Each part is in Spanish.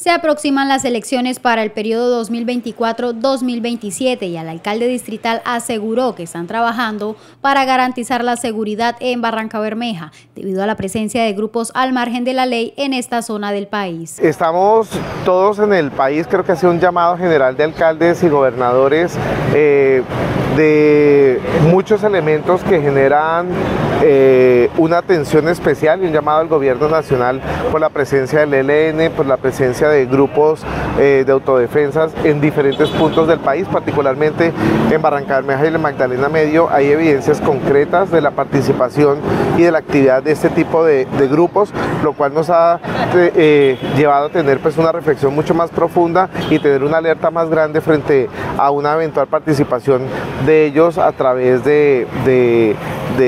Se aproximan las elecciones para el periodo 2024-2027 y el alcalde distrital aseguró que están trabajando para garantizar la seguridad en Barrancabermeja, debido a la presencia de grupos al margen de la ley en esta zona del país. Estamos todos en el país, creo que ha sido un llamado general de alcaldes y gobernadores de muchos elementos que generan una atención especial y un llamado al gobierno nacional por la presencia del ELN, por la presencia de grupos de autodefensas en diferentes puntos del país, particularmente en Barrancabermeja y en Magdalena Medio. Hay evidencias concretas de la participación y de la actividad de este tipo de grupos, lo cual nos ha llevado a tener pues una reflexión mucho más profunda y tener una alerta más grande frente a una eventual participación de ellos a través de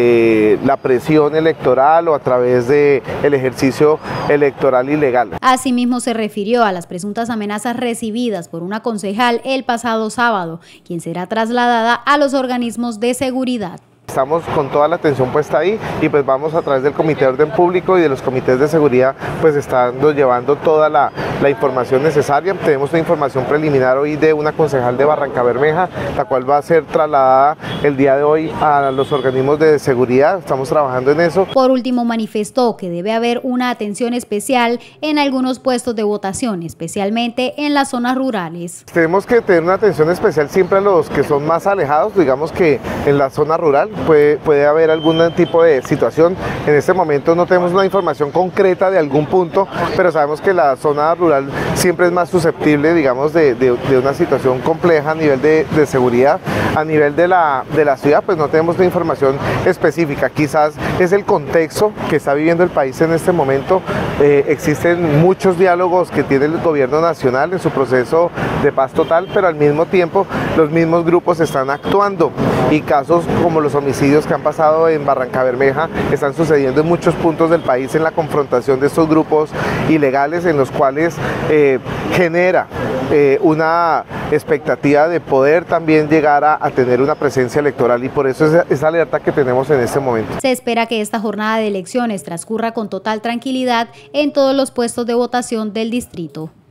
la presión electoral o a través del ejercicio electoral ilegal. Asimismo se refirió a las presuntas amenazas recibidas por una concejal el pasado sábado, quien será trasladada a los organismos de seguridad. Estamos con toda la atención puesta ahí y pues vamos a través del Comité de Orden Público y de los comités de seguridad pues estando llevando toda la información necesaria. Tenemos una información preliminar hoy de una concejal de Barrancabermeja, la cual va a ser trasladada el día de hoy a los organismos de seguridad. Estamos trabajando en eso. Por último, manifestó que debe haber una atención especial en algunos puestos de votación, especialmente en las zonas rurales. Tenemos que tener una atención especial siempre a los que son más alejados, digamos que en la zona rural puede haber algún tipo de situación. En este momento no tenemos una información concreta de algún punto, pero sabemos que la zona rural siempre es más susceptible, digamos, de una situación compleja a nivel de seguridad. A nivel de la ciudad, pues no tenemos una información específica. Quizás es el contexto que está viviendo el país en este momento. Existen muchos diálogos que tiene el gobierno nacional en su proceso de paz total, pero al mismo tiempo los mismos grupos están actuando y casos como los homicidios que han pasado en Barrancabermeja están sucediendo en muchos puntos del país en la confrontación de estos grupos ilegales, en los cuales genera una expectativa de poder también llegar a tener una presencia electoral, y por eso es esa alerta que tenemos en este momento. Se espera que esta jornada de elecciones transcurra con total tranquilidad en todos los puestos de votación del distrito.